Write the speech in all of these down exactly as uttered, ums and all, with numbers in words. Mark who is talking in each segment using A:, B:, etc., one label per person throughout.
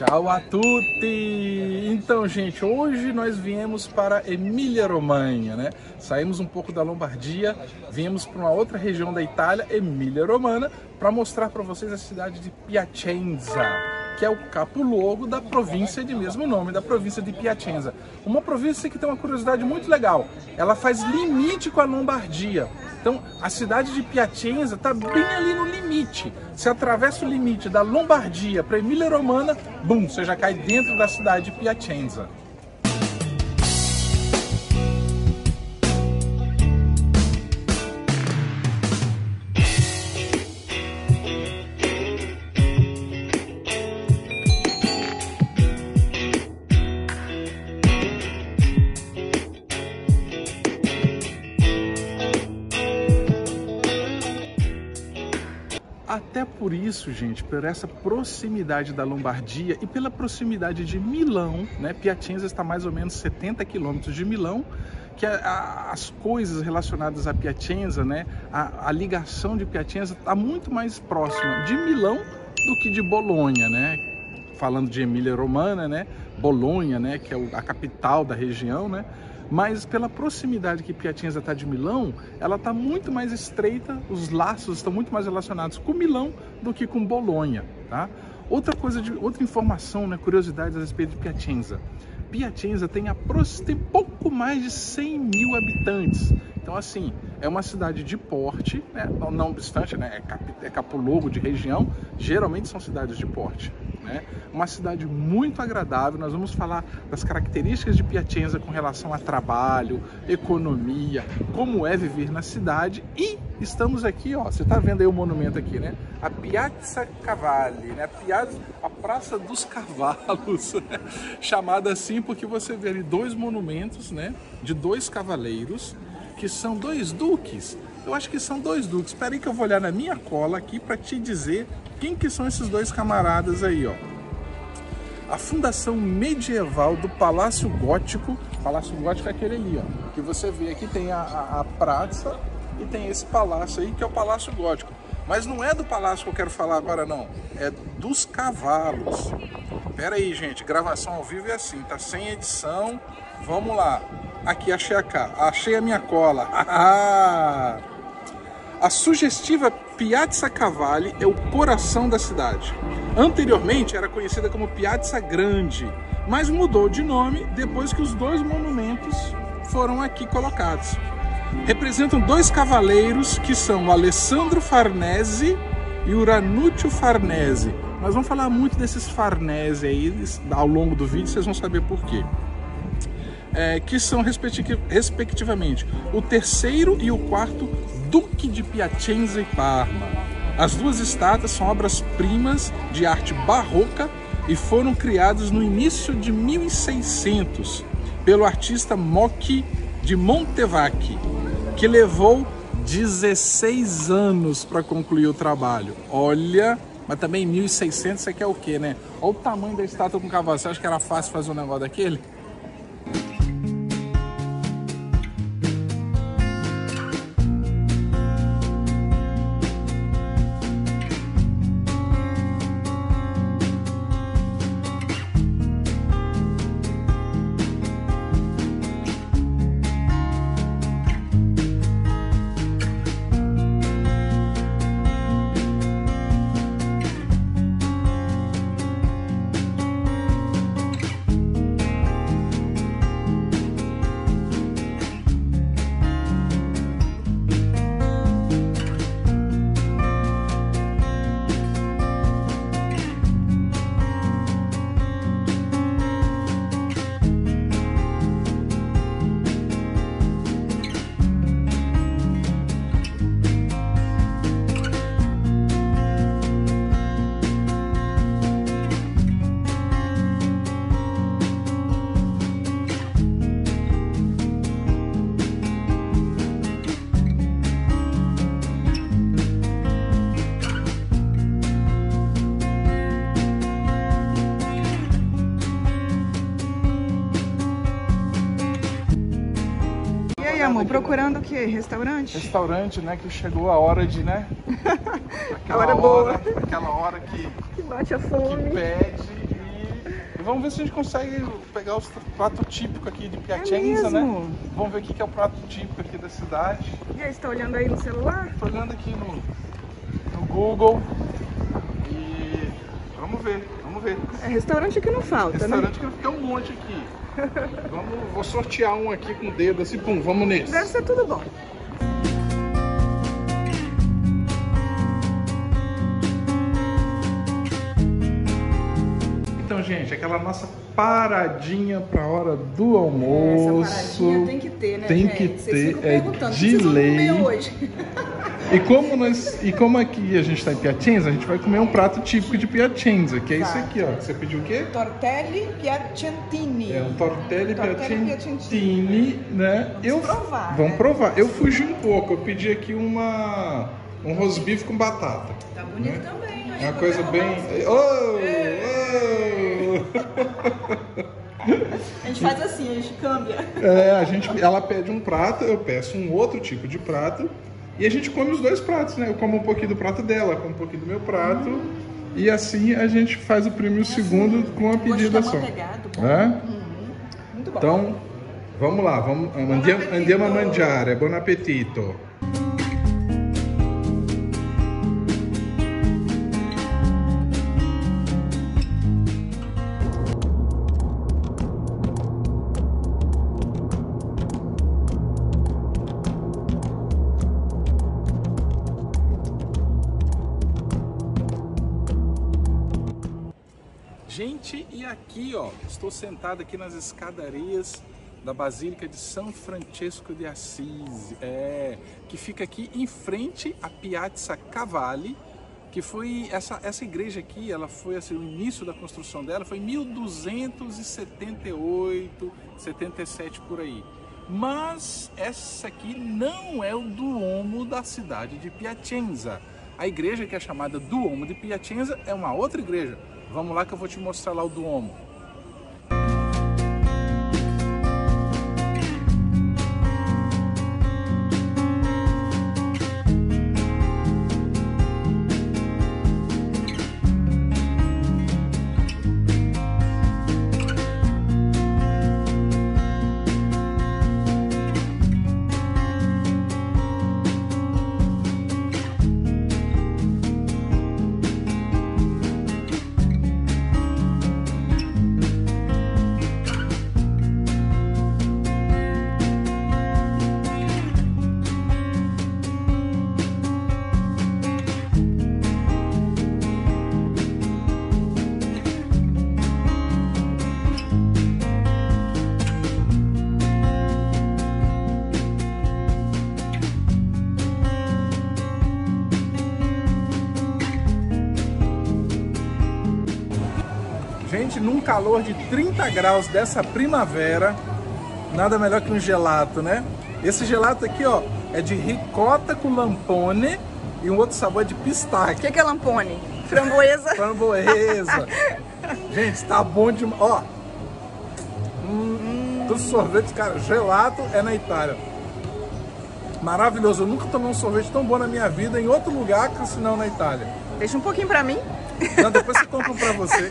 A: Ciao a tutti! Então, gente, hoje nós viemos para Emília-Romanha, né? Saímos um pouco da Lombardia, viemos para uma outra região da Itália, Emília-Romana, para mostrar para vocês a cidade de Piacenza, que é o capoluogo da província de mesmo nome, da província de Piacenza. Uma província que tem uma curiosidade muito legal, ela faz limite com a Lombardia. Então, a cidade de Piacenza está bem ali no limite. Você atravessa o limite da Lombardia para Emília-Romana, bum, você já cai dentro da cidade de Piacenza. Até por isso, gente, por essa proximidade da Lombardia e pela proximidade de Milão, né? Piacenza está mais ou menos setenta quilômetros de Milão, que a, a, as coisas relacionadas a Piacenza, né? A, a ligação de Piacenza está muito mais próxima de Milão do que de Bolonha, né? Falando de Emília-Romana, né? Bolonha, né? Que é a capital da região, né? Mas pela proximidade que Piacenza está de Milão, ela está muito mais estreita, os laços estão muito mais relacionados com Milão do que com Bolonha, tá? Outra coisa, de, outra informação, né, curiosidade a respeito de Piacenza. Piacenza tem, tem pouco mais de cem mil habitantes. Então, assim, é uma cidade de porte, né? não, não obstante, né? é, cap, é capoluogo de região, geralmente são cidades de porte. Né? Uma cidade muito agradável. Nós vamos falar das características de Piacenza com relação a trabalho, economia, como é viver na cidade. E estamos aqui, ó, você está vendo aí o monumento aqui, né? A Piazza Cavalli, né? a, Piazza, a Praça dos Cavalos, chamada assim porque você vê ali dois monumentos, né? De dois cavaleiros, que são dois duques. Eu acho que são dois duques. Espera aí que eu vou olhar na minha cola aqui para te dizer quem que são esses dois camaradas aí, ó. A fundação medieval do Palácio Gótico. Palácio Gótico é aquele ali, ó. Que você vê aqui tem a, a, a praça e tem esse palácio aí que é o Palácio Gótico. Mas não é do palácio que eu quero falar agora, não. É dos cavalos. Pera aí, gente. Gravação ao vivo é assim, tá sem edição. Vamos lá. Aqui, achei a, achei a minha cola. A sugestiva Piazza Cavalli é o coração da cidade. Anteriormente era conhecida como Piazza Grande, mas mudou de nome depois que os dois monumentos foram aqui colocados. Representam dois cavaleiros que são o Alessandro Farnese e o Ranuccio Farnese. Nós vamos falar muito desses Farnese aí ao longo do vídeo, vocês vão saber por quê. É, que são respectivamente o terceiro e o quarto Duque de Piacenza e Parma. As duas estátuas são obras-primas de arte barroca e foram criadas no início de mil e seiscentos pelo artista Mocchi de Montevacchi, que levou dezesseis anos para concluir o trabalho. Olha, mas também mil e seiscentos você quer o quê, né? Olha o tamanho da estátua com cavalo. Você acha que era fácil fazer um negócio daquele?
B: amor? Procurando o quê? Restaurante?
A: Restaurante, né? Que chegou a hora de, né?
B: A hora boa.
A: Aquela hora que,
B: que bate a fome.
A: Que pede e E vamos ver se a gente consegue pegar os pratos típicos aqui de Piacenza,
B: é
A: né? Vamos ver o que é o prato típico aqui da cidade.
B: E aí, você tá olhando aí no celular?
A: Estou olhando aqui no, no Google e vamos ver, vamos ver.
B: É, restaurante que não falta,
A: Restaurante
B: né?
A: que tem um monte aqui. Vamos, vou sortear um aqui com o dedo assim, pum, vamos nesse.
B: Deve ser tudo bom.
A: Então, gente, aquela nossa paradinha para a hora do almoço.
B: Essa paradinha tem que ter, né?
A: Tem
B: gente?
A: que
B: Vocês
A: ter,
B: ficam
A: é
B: perguntando,
A: de
B: o que vocês vão
A: lei.
B: comer hoje?
A: E como, nós, e como aqui a gente está em Piacenza, a gente vai comer um prato típico de Piacenza, que é isso aqui, ó. Você pediu o quê?
B: Tortelli piacentini.
A: É um tortelli,
B: Tortelli
A: piacentini, né?
B: Vamos
A: eu,
B: provar,
A: Vamos
B: né?
A: provar. Eu fugi um pouco, eu pedi aqui uma, um rosbife com batata.
B: Tá bonito né? também.
A: É uma coisa bem... Oh, oh.
B: A gente faz assim, a gente câmbia.
A: É, a gente, ela pede um prato, eu peço um outro tipo de prato e a gente come os dois pratos, né? Eu como um pouquinho do prato dela, como um pouquinho do meu prato hum. e assim a gente faz o primeiro e o segundo com a pedida só. É? Uhum.
B: Muito bom.
A: Então, vamos lá, vamos, andiamo, andiamo a mangiare, buon appetito. Gente, e aqui, ó, estou sentado aqui nas escadarias da Basílica de São Francesco de Assis, é, que fica aqui em frente à Piazza Cavalli, que foi essa, essa igreja aqui, ela foi assim, o início da construção dela foi em mil duzentos e setenta e oito, setenta e sete por aí. Mas essa aqui não é o Duomo da cidade de Piacenza. A igreja que é chamada Duomo de Piacenza é uma outra igreja. Vamos lá que eu vou te mostrar lá o Duomo. Gente, num calor de trinta graus dessa primavera, nada melhor que um gelato, né? Esse gelato aqui, ó, é de ricota com lampone e um outro sabor é de pistache.
B: O que, que é lampone? Framboesa?
A: Framboesa. Gente, tá bom demais. Ó, hum, dos sorvetes, cara, gelato é na Itália. Maravilhoso. Eu nunca tomei um sorvete tão bom na minha vida em outro lugar que senão na Itália.
B: Deixa um pouquinho pra mim.
A: Não, depois você compra um pra você.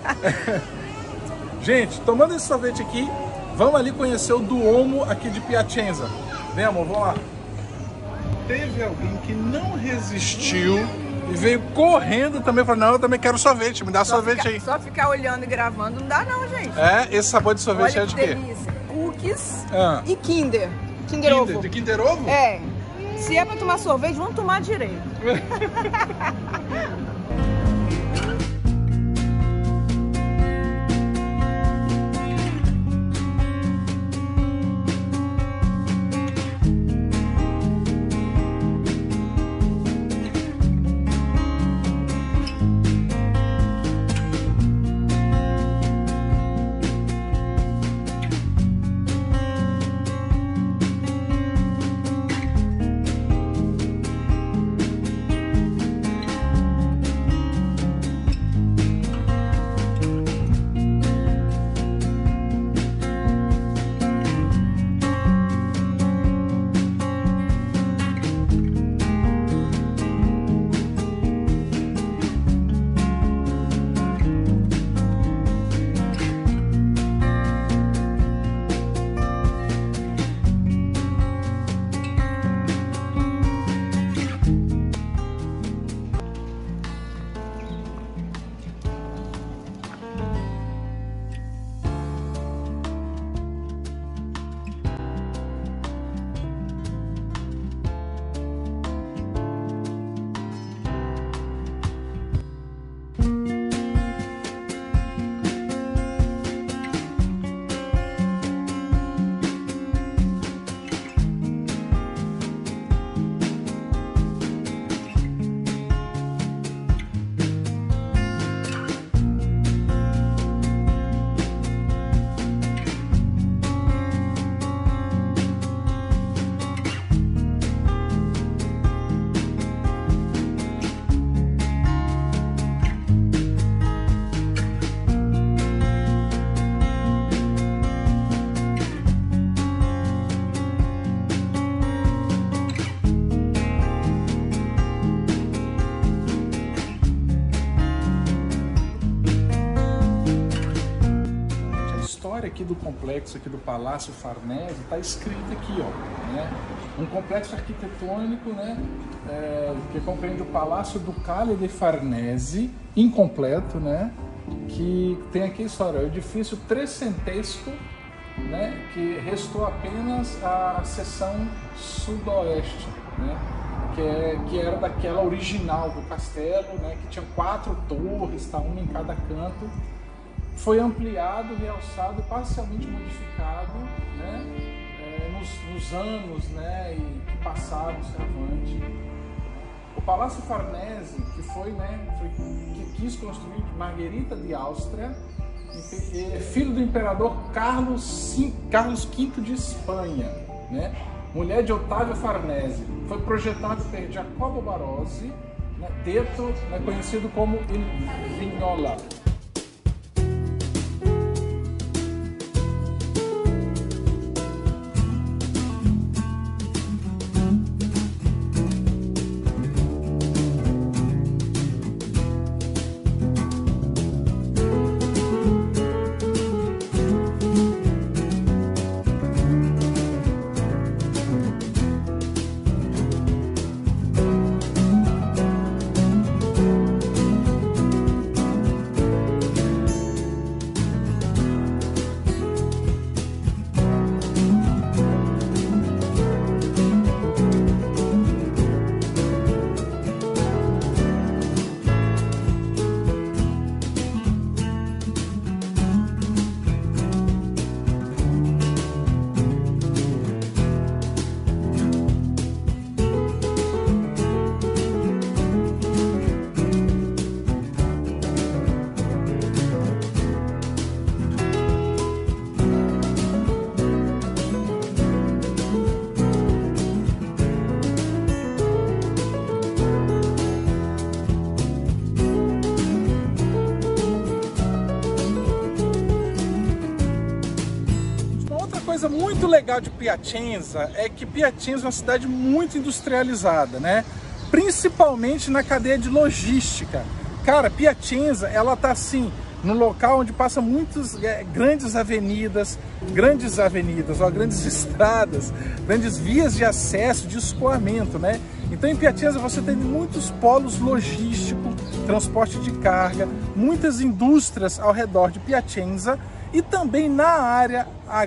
A: Gente, tomando esse sorvete aqui, vamos ali conhecer o Duomo aqui de Piacenza. Vem, amor, vamos lá. Teve alguém que não resistiu e veio correndo também. Falou, não, eu também quero sorvete, me dá
B: Só
A: sorvete
B: ficar,
A: aí.
B: Só ficar olhando e gravando não dá não, gente.
A: É, esse sabor de sorvete
B: Olha
A: é de
B: que
A: quê?
B: delícia. Cookies
A: Ah.
B: e Kinder. Kinder,
A: Kinder,
B: Ovo.
A: de Kinder Ovo?
B: É. Se é pra tomar sorvete, vamos tomar direito.
A: aqui do complexo, aqui do Palácio Farnese, está escrito aqui, ó, né? Um complexo arquitetônico, né? É, que compreende o Palácio Ducale de Farnese, incompleto, né? Que tem aqui a história, o edifício trecentesco, né? Que restou apenas a seção sudoeste, né? Que, é, que era daquela original do castelo, né? Que tinha quatro torres, tá, uma em cada canto. Foi ampliado, realçado, parcialmente modificado, né? É, nos, nos anos, né? E que passaram se avante. O Palácio Farnese, que foi, né? Foi, que quis construir Margherita de Áustria, filho do imperador Carlos, Carlos quinto de Espanha, né? Mulher de Otávio Farnese. Foi projetado por Giacomo Barozzi, né? Detto, né? Conhecido como Il Vignola. Coisa muito legal de Piacenza é que Piacenza é uma cidade muito industrializada, né? Principalmente na cadeia de logística. Cara, Piacenza, ela tá assim, num local onde passa muitas é, grandes avenidas, grandes avenidas, ó, grandes estradas, grandes vias de acesso, de escoamento, né? Então em Piacenza você tem muitos polos logísticos, transporte de carga, muitas indústrias ao redor de Piacenza. E também na área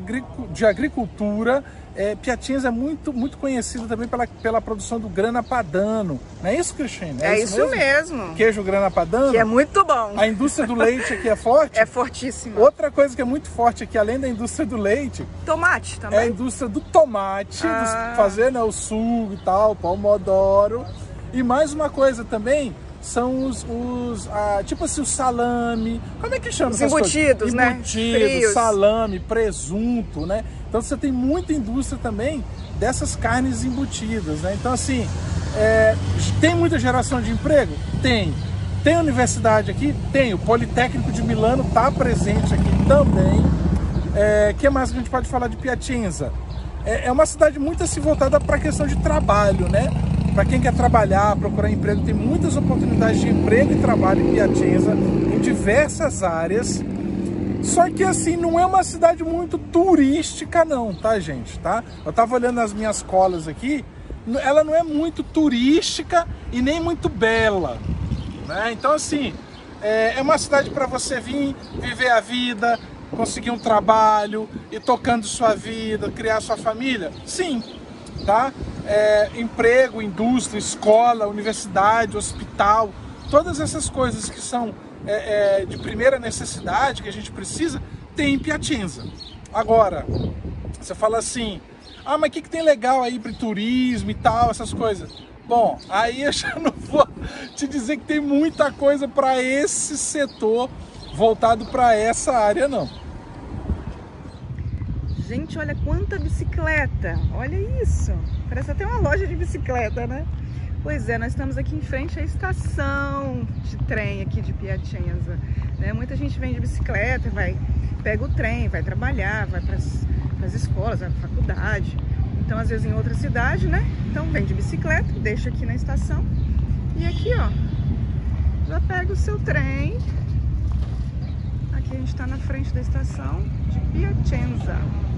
A: de agricultura, é, Piacenza é muito, muito conhecida também pela, pela produção do grana padano. Não é isso, Cristina?
B: É, é isso mesmo? mesmo.
A: Queijo grana padano.
B: Que é muito bom.
A: A indústria do leite aqui é forte?
B: É fortíssima.
A: Outra coisa que é muito forte aqui, além da indústria do leite...
B: Tomate também.
A: É a indústria do tomate, ah. dos, fazer, né, o suco e tal, pomodoro. E mais uma coisa também... São os, os ah, tipo assim, o salame, como é que chama?
B: Os embutidos, né?
A: Embutidos, salame, presunto, né? Então você tem muita indústria também dessas carnes embutidas, né? Então assim, é, tem muita geração de emprego? Tem. Tem universidade aqui? Tem. O Politécnico de Milano está presente aqui também. O é, que mais que a gente pode falar de Piacenza? É, é uma cidade muito assim voltada para a questão de trabalho, né? Para quem quer trabalhar, procurar emprego, tem muitas oportunidades de emprego e trabalho em Piacenza, em diversas áreas. Só que assim, não é uma cidade muito turística não, tá, gente? Tá? Eu tava olhando as minhas colas aqui, ela não é muito turística e nem muito bela, né? Então assim, é uma cidade para você vir, viver a vida, conseguir um trabalho, ir tocando sua vida, criar sua família? Sim, tá? É, emprego, indústria, escola, universidade, hospital, todas essas coisas que são é, é, de primeira necessidade, que a gente precisa, tem em Piacenza. Agora, você fala assim, ah, mas o que, que tem legal aí para turismo e tal, essas coisas? Bom, aí eu já não vou te dizer que tem muita coisa para esse setor voltado para essa área, não.
B: Gente, olha quanta bicicleta, olha isso, parece até uma loja de bicicleta, né? Pois é, nós estamos aqui em frente à estação de trem aqui de Piacenza, né? Muita gente vem de bicicleta, vai, pega o trem, vai trabalhar, vai para as escolas, vai para a faculdade, então às vezes em outra cidade, né? Então vem de bicicleta, deixa aqui na estação e aqui, ó, já pega o seu trem, aqui gente está na frente da estação de Piacenza.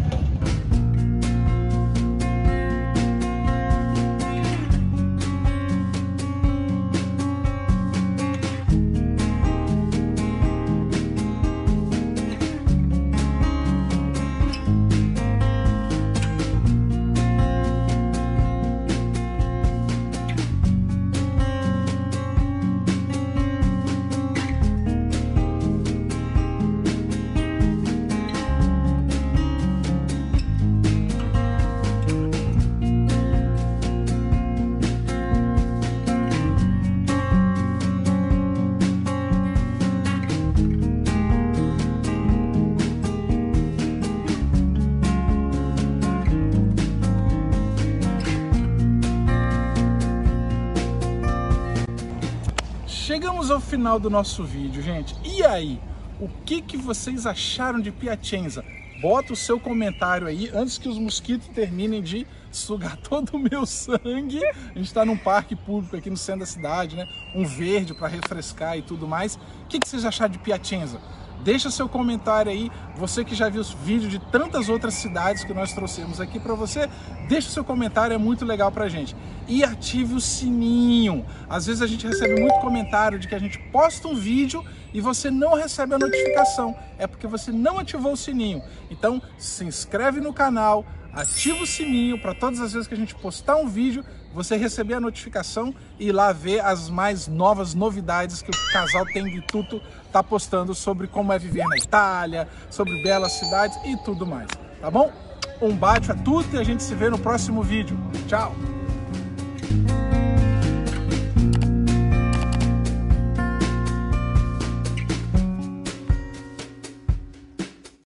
A: Chegamos ao final do nosso vídeo, gente. E aí? O que, que vocês acharam de Piacenza? Bota o seu comentário aí antes que os mosquitos terminem de sugar todo o meu sangue. A gente está num parque público aqui no centro da cidade, né? Um verde para refrescar e tudo mais. O que, que vocês acharam de Piacenza? Deixa seu comentário aí, você que já viu os vídeos de tantas outras cidades que nós trouxemos aqui para você, deixa seu comentário, é muito legal pra gente. E ative o sininho. Às vezes a gente recebe muito comentário de que a gente posta um vídeo e você não recebe a notificação. É porque você não ativou o sininho. Então se inscreve no canal, ativa o sininho para todas as vezes que a gente postar um vídeo, você receber a notificação e ir lá ver as mais novas novidades que o casal Tem de Tutto está postando sobre como é viver na Itália, sobre belas cidades e tudo mais, tá bom? Um bacio a tutti e a gente se vê no próximo vídeo. Tchau!